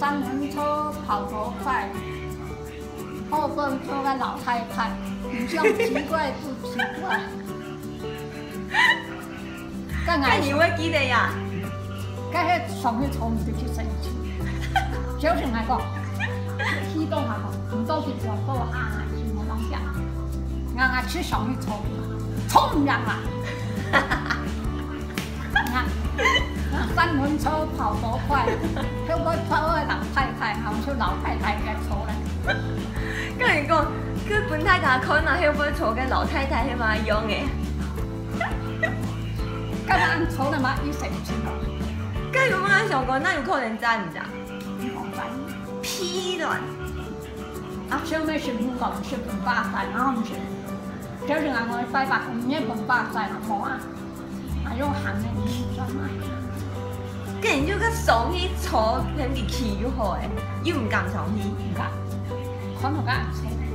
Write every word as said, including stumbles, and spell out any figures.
三轮车跑多快，后边坐个老太太，你像奇怪不奇怪？ 那你会记得呀？ 嗰迄上去坐唔到去生氣，小成係講，起動係講，唔到去廣播啊，什麼東西啊？啱啱去上去坐，衝人啊！三輪車跑多快，佢個坐個老太太，後出老太太嘅坐咧。 跟住講，佢本太太可能後邊坐嘅老太太係咪一樣嘅？ 咁啱坐咧嘛，要成千個。 咁如果我想講，那有可能真唔真？ 唔真， 批亂。 啊，上面是唔講是本巴西，我唔是。就是我我拜拜，唔係本巴西啦，冇啊。啊，用行嘅唔準啊。 跟住要佢上去坐，肯定企就好誒，要唔敢上去？ 唔敢，可能敢坐。